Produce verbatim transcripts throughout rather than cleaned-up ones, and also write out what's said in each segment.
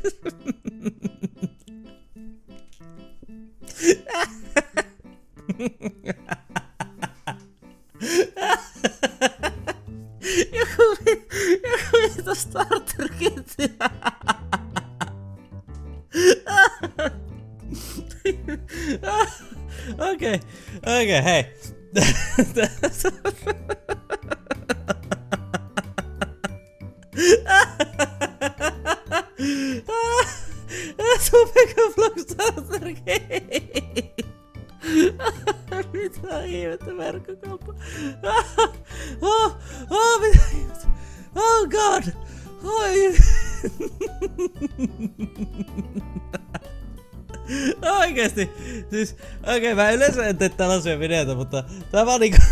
Joku, joku vitu starter kitti. Okei, okei, hei. Tupeko Vlog starter kitti. Mitä ihmettä verkkokauppa? Oh, oh, mitä ihmettä? Oh god! Oi! Oikeesti! Siis, okei, okay, mä yleensä en tee tällaisia videoita, mutta tää vaan niinku...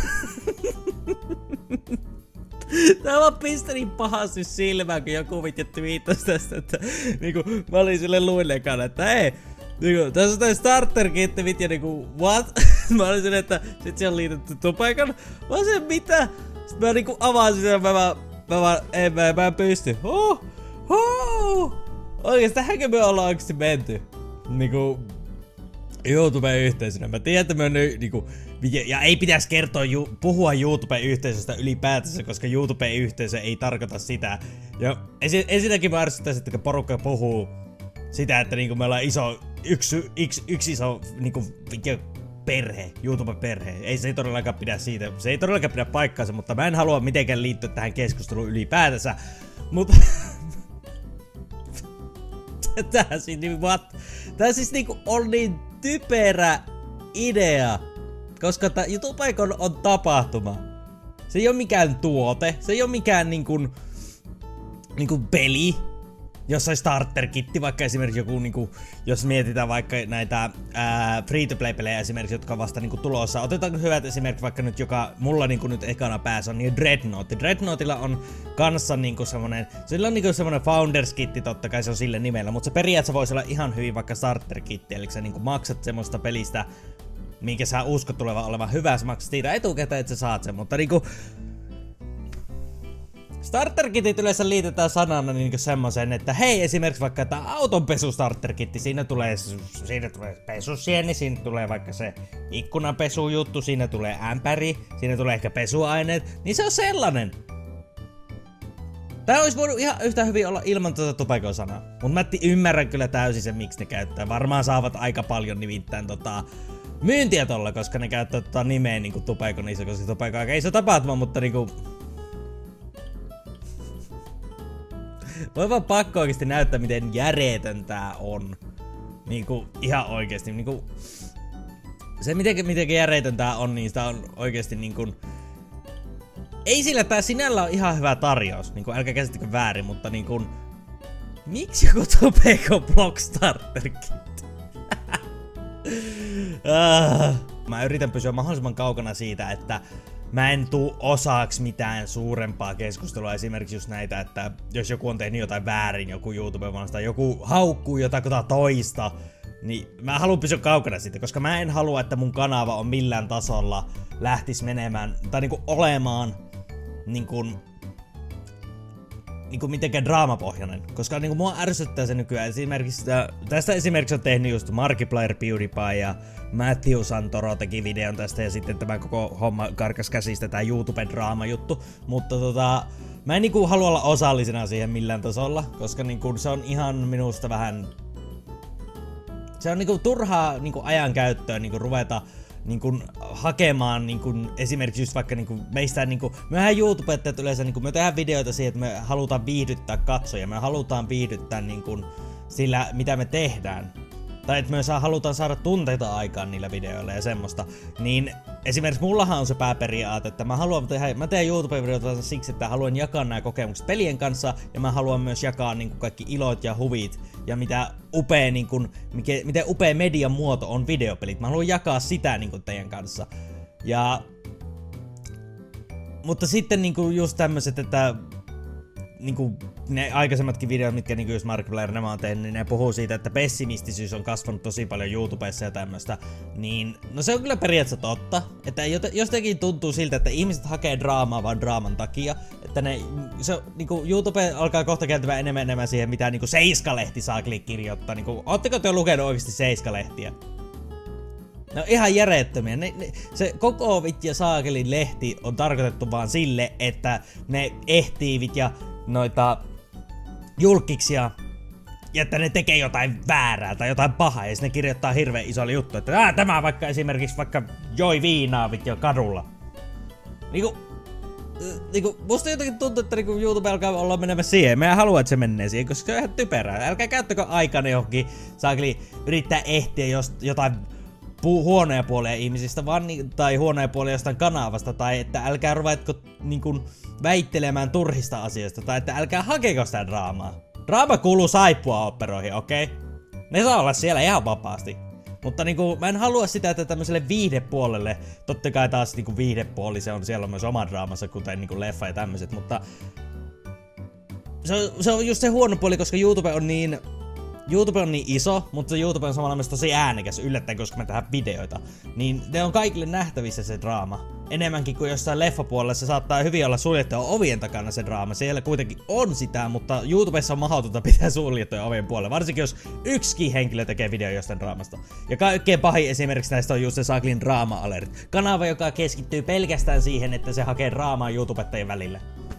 Tää vaan pisti niin pahasti silmään, kun joku vittu twiittasi tästä, että niinku mä olin sille luillekaan, että hei! Niinku, tässä on toi starter kitti vittu niinku, what? Mä olin silleen, että sit siellä on liitetty tupakan. Mä olin silleen, mitä? Sit mä niinku avasin sen ja mä vaan, mä vaan, en mä, mä en pysty. Huh! Huh! Oikeesti, tähänkö me ollaan oikeesti menty? Niinku, YouTube-yhteisönä. Mä tiedän, että me on niinku, ja ei pitäisi kertoa, ju, puhua YouTube-yhteisöstä ylipäätänsä, koska YouTube-yhteisö ei tarkoita sitä. Ja ensin, ensinnäkin mä ärsyttäisin, että porukka puhuu sitä, että niinku me ollaan iso, yksi, yksi, yksi iso niinku, perhe, YouTube-perhe. Ei se ei todellakaan pidä siitä, se ei todellakaan pidä paikkaansa, mutta mä en halua mitenkään liittyä tähän keskusteluun ylipäätänsä. Mutta... Tää siis niinku, what? Tää siis niinku on niin typerä idea. Koska tää YouTube on, on tapahtuma. Se ei oo mikään tuote, se ei oo mikään niinkun... Niinku peli. Jossain starter-kitti, vaikka esimerkiksi joku niinku... Jos mietitään vaikka näitä ää, free-to-play-pelejä esimerkiksi, jotka on vasta niinku tulossa. Otetaanko hyvät esimerkiksi vaikka nyt, joka mulla niinku nyt ekana päässä on, niin Dreadnought. Dreadnoughtilla on kanssa niinku semmonen... Sillä on niinku semmonen Founders-kitti, totta kai se on sille nimellä, mutta se periaatteessa voisi olla ihan hyvin vaikka starter-kitti, eli sä niinku maksat semmoista pelistä, minkä sä uskot tulevan olevan hyvä, sä maksat siitä etukäteen, että sä saat sen, mutta niinku... Starter-kitit yleensä liitetään sanana niinku semmosen, että hei, esimerkiksi vaikka tää autonpesu starter-kitti, siinä tulee, siinä tulee pesusieni, siinä tulee vaikka se ikkunanpesujuttu, siinä tulee ämpäri, siinä tulee ehkä pesuaineet, niin se on sellainen. Tää olisi voinut ihan yhtä hyvin olla ilman tuota tupakon-sanaa, mut mä ymmärrän kyllä täysin sen, miksi ne käyttää. Varmaan saavat aika paljon nimittäin tota myyntiä tolla, koska ne käyttää tota nimeä niinku tupakon iso, koska tupakon aika iso tapahtuma, mutta niinku... Voi vaan pakko oikeesti näyttää, miten järjetön tää on. Niinku, ihan oikeesti. Niinku, se miten, miten järjetön tää on, niin sitä on oikeesti niinku... Ei sillä tää sinällä on ihan hyvä tarjous. Niinku, älkää käsittäkö väärin, mutta niinku... Miksi joku Tupeko Block Starter Kit? ah, mä yritän pysyä mahdollisimman kaukana siitä, että... Mä en tuu osaaksi mitään suurempaa keskustelua, esimerkiksi just näitä, että jos joku on tehnyt jotain väärin, joku YouTuber tai joku haukkuu jotain toista, niin mä haluan pysyä kaukana siitä, koska mä en halua, että mun kanava on millään tasolla lähtis menemään, tai niinku olemaan niinku, niinku mitenkään draamapohjainen, koska niinku mua ärsyttää se nykyään. Esimerkiksi, tästä esimerkiksi on tehnyt just Markiplier, PewDiePie ja Matthew Santoro teki videon tästä ja sitten tämä koko homma karkas käsistä, tää YouTube-draama juttu, mutta tota, mä en niinku halua olla osallisena siihen millään tasolla, koska niinku se on ihan minusta vähän, se on niinku turhaa niinku ajankäyttöä niinku ruveta niinku hakemaan niinku esimerkiksi just vaikka niinku meistä niinku, mehän YouTubettajat yleensä niinku me tehdään videoita siihen, että me halutaan viihdyttää katsojia, me halutaan viihdyttää niinku sillä mitä me tehdään. Tai että me saa, halutaan saada tunteita aikaan niillä videoilla ja semmoista, niin esimerkiksi mullahan on se pääperiaate, että mä haluan tehdä, mä teen YouTube-videoita siksi, että haluan jakaa nämä kokemukset pelien kanssa, ja mä haluan myös jakaa niin kuin kaikki ilot ja huvit, ja mitä upea, niin kuin, miten upea median muoto on videopelit, mä haluan jakaa sitä niin kuin teidän kanssa. Ja... Mutta sitten niin kuin just tämmöset, että... niinku, ne aikaisemmatkin videot, mitkä niinku just Markiplier nämä on tehnyt, niin ne puhuu siitä, että pessimistisyys on kasvanut tosi paljon YouTubessa ja tämmöstä. Niin, no se on kyllä periaatteessa totta, että jostakin tuntuu siltä, että ihmiset hakee draamaa vaan draaman takia, että ne, se, niinku, YouTube alkaa kohta käyttämään enemmän enemmän siihen, mitä niinku Seiska-lehti saa kirjoittaa. Niinku, ootteko te lukenut oikeesti Seiska-lehtiä? No ihan järjettömiä. Ne, ne, se koko vitja saakelin lehti on tarkoitettu vaan sille, että ne ehtiivit ja noita julkkiksia, ja että ne tekee jotain väärää tai jotain pahaa, ja ne kirjoittaa hirveän isolla juttu, että tämä vaikka esimerkiksi vaikka joi viinaa vitja kadulla. Niinku, niinku, musta jotenkin tuntuu, että niinku YouTube alkaa olla menemässä siihen. Mä en halua, että se menee siihen, koska se on ihan typerää. Älkää käyttäkö aikana johonkin saakeli yrittää ehtiä jost, jotain huonoja puolia ihmisistä, vaan ni- tai huonoja puolia jostain kanavasta, tai että älkää ruvetko niinku väittelemään turhista asioista, tai että älkää hakeko sitä draamaa. Draama kuuluu saippua operoihin, okei? Okay? Ne saa olla siellä ihan vapaasti. Mutta niinku, mä en halua sitä, että tämmöiselle viihdepuolelle, totta kai taas niinku viihdepuoli, se on siellä on myös oma draamansa, kuten niinku leffa ja tämmöiset, mutta se on, se on just se huono puoli, koska YouTube on niin YouTube on niin iso, mutta YouTube on samalla myös tosi äänekäs yllättäen, koska me tehdään videoita. Niin ne on kaikille nähtävissä se draama. Enemmänkin kuin jossain leffapuolella se saattaa hyvin olla suljettuja ovien takana se draama. Siellä kuitenkin on sitä, mutta YouTubessa on mahdotonta pitää suljettuja ovien puolella. Varsinkin jos yksikin henkilö tekee video jostain draamasta. Ja kaikkein pahin esimerkiksi näistä on just se Saklin Draama Alert. Kanava, joka keskittyy pelkästään siihen, että se hakee draamaa YouTubettajien välille.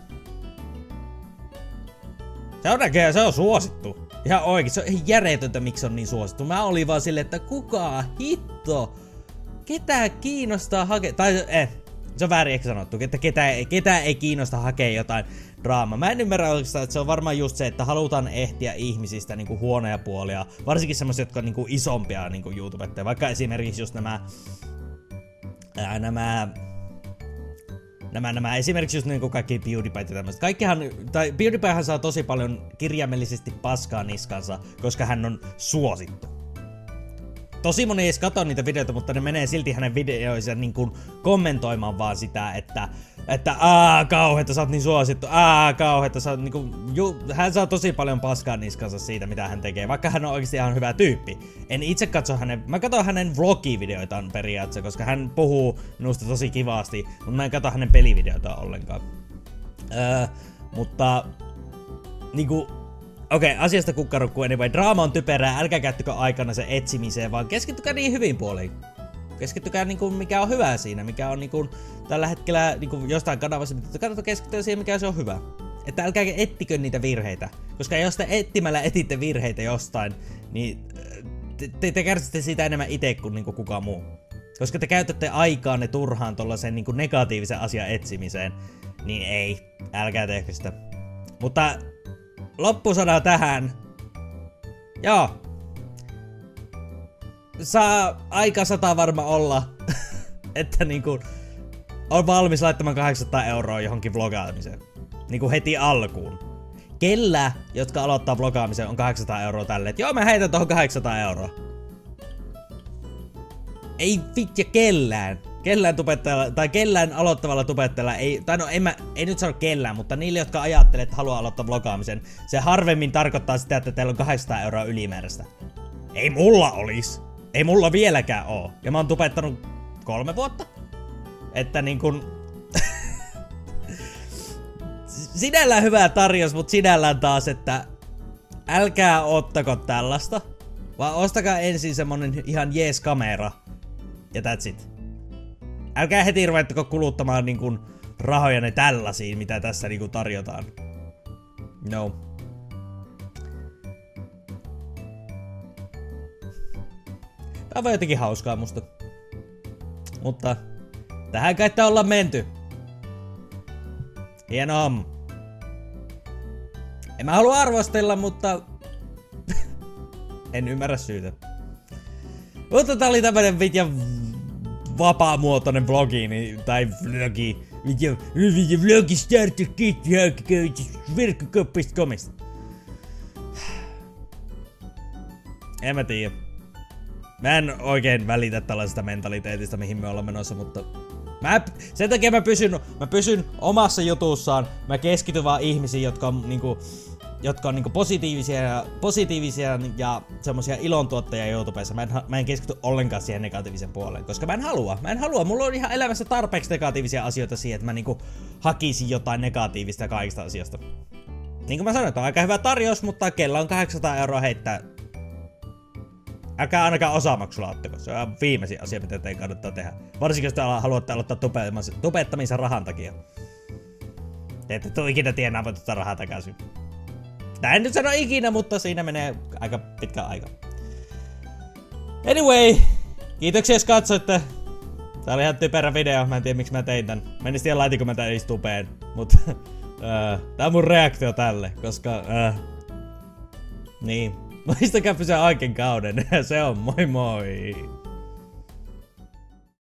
Se on näköjään, se on suosittu. Ihan oikein, se on ihan järjetöntä, miksi on niin suosittu. Mä olin vaan silleen, että kuka hitto? Ketä kiinnostaa hakea, tai eh, se on väärin ehkä sanottu, että ketä, ketä ei kiinnosta hakea jotain draamaa. Mä en ymmärrä oikeastaan, että se on varmaan just se, että halutaan ehtiä ihmisistä niinku huonoja puolia. Varsinkin semmoisia, jotka on niinku isompia niinku YouTubettajia. Vaikka esimerkiksi just nämä, ää, nämä Nämä, nämä esimerkiksi just niinku kaikki PewDiePie ja tämmöset. Kaikkihan, tai PewDiePiehan saa tosi paljon kirjaimellisesti paskaa niskansa, koska hän on suosittu. Tosi moni ei edes katso niitä videoita, mutta ne menee silti hänen videoisensa niin kuin kommentoimaan vaan sitä, että että aah kauheeta, sä oot niin suosittu, aah kauheeta, sä oot niinku, ju, hän saa tosi paljon paskaa niskansa siitä, mitä hän tekee, vaikka hän on oikeesti ihan hyvä tyyppi. En itse katso hänen, mä katson hänen vlogivideoitaan periaatteessa, koska hän puhuu minusta tosi kivasti, mutta mä en katso hänen pelivideoitaan ollenkaan. Öö, mutta niinku, okei, okay, asiasta kukkarukku anyway, draama on typerää, älkää käyttäkö aikana sen etsimiseen, vaan keskittykää niin hyvin puoliin. Keskittykää niinku mikä on hyvää siinä, mikä on niinku tällä hetkellä niinku jostain kanavassa, mutta kannattaa keskittyä siihen, mikä se on hyvä. Että älkää ettikö niitä virheitä, koska jos te etsimällä etitte virheitä jostain, niin te, te, te kärsitte siitä enemmän itse kuin niinku kukaan muu. Koska te käytätte aikaanne turhaan tollasen niinku negatiivisen asian etsimiseen, niin ei, älkää tehkö sitä. Mutta loppusana tähän. Joo. Saa aika sata varma olla, että niinku on valmis laittamaan kahdeksansataa euroa johonkin vlogaamiseen. Niinku heti alkuun. Kellä, jotka aloittaa vlogaamisen, on kahdeksansataa euroa tälleen, että joo mä heitän tohon kahdeksansataa euroa. Ei vitja kellään. Kellään tubettajalla, tai kellään aloittavalla tubettajalla ei, tai no en mä, ei nyt sano kellään, mutta niille, jotka ajattelee, että haluaa aloittaa vlogaamisen, se harvemmin tarkoittaa sitä, että teillä on kahdeksansataa euroa ylimääräistä. Ei mulla olis. Ei mulla vieläkään oo. Ja mä oon tubettanut kolme vuotta. Että niin kun sinällään hyvä tarjous, mut sinällään taas, että älkää ottako tällaista, vaan ostakaa ensin semmonen ihan jees kamera. Ja that's it. Älkää heti ruvettako kuluttamaan niin kun rahojanne tällaisiin, mitä tässä niin kun tarjotaan. No. Tää on vaan jotenkin hauskaa musta. Mutta tähän kai ollaan menty. Hieno homma. En mä halua arvostella, mutta en ymmärrä syytä. Mutta tää oli tämmönen vitja vapaamuotoinen vlogi, niin, tai vlogi. Vitja, vitja vlogi starter kit, verkkokauppa piste comista. En mä tiedä. Mä en oikein välitä tällaisesta mentaliteetista, mihin me ollaan menossa, mutta Mä, sen takia mä pysyn, mä pysyn omassa jutussaan. Mä keskityn vaan ihmisiin, jotka on niinku, jotka on niinku positiivisia, ja, positiivisia ja semmosia ilontuottajia YouTubessa. Mä en, mä en keskity ollenkaan siihen negatiivisen puoleen, koska mä en halua. Mä en halua. Mulla on ihan elämässä tarpeeksi negatiivisia asioita siihen, että mä niinku hakisin jotain negatiivista kaikista asioista. Niin kuin mä sanoin, että on aika hyvä tarjous, mutta kella on kahdeksansataa euroa heittää. Älkää ainakaan osamaksulla ottako. Se on viimeisin asia, mitä teidän kannattaa tehdä. Varsinkin jos te haluatte aloittaa tubettamisen rahan takia. Te ette tuu ikinä tienaamaan tuota rahaa takaisin. Tää en nyt sano ikinä, mutta siinä menee aika pitkä aika. Anyway, kiitoksia jos katsoitte. Tää oli ihan typerä video, mä en tiedä miksi mä tein tän. Mä en tiedä laitinko mä tän edes tubeen. Mut tää on mun reaktio tälle, koska äh, niin. Muistakaa pysyä oikein kauden. Se on moi moi.